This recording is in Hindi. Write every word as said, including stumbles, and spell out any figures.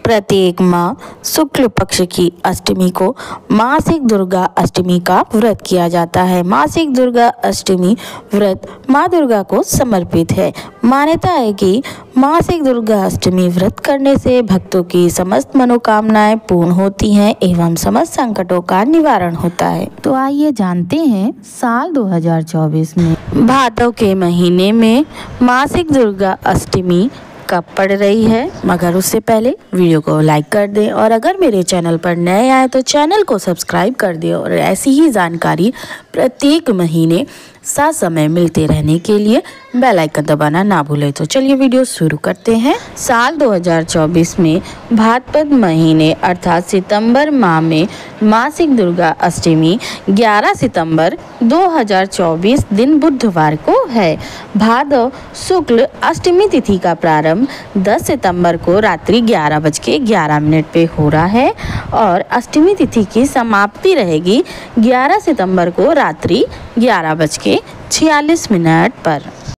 प्रत्येक माह शुक्ल पक्ष की अष्टमी को मासिक दुर्गा अष्टमी का व्रत किया जाता है। मासिक दुर्गा अष्टमी व्रत माँ दुर्गा को समर्पित है। मान्यता है कि मासिक दुर्गा अष्टमी व्रत करने से भक्तों की समस्त मनोकामनाएं पूर्ण होती हैं एवं समस्त संकटों का निवारण होता है। तो आइए जानते हैं साल दो हज़ार चौबीस में भादव के महीने में मासिक दुर्गा अष्टमी कब पड़ रही है। मगर उससे पहले वीडियो को लाइक कर दें और अगर मेरे चैनल पर नए आए तो चैनल को सब्सक्राइब कर दें और ऐसी ही जानकारी प्रत्येक महीने साथ समय मिलते रहने के लिए बेल आइकन दबाना ना भूलें। तो चलिए वीडियो शुरू करते हैं। साल दो हज़ार चौबीस में भाद्रपद महीने अर्थात सितंबर माह में मासिक दुर्गा अष्टमी ग्यारह सितंबर दो हज़ार चौबीस दिन बुधवार को है। भादव शुक्ल अष्टमी तिथि का प्रारंभ दस सितंबर को रात्रि ग्यारह बज के ग्यारह मिनट पे हो रहा है और अष्टमी तिथि की समाप्ति रहेगी ग्यारह सितंबर को रात्रि ग्यारह बज के छियालीस मिनट पर।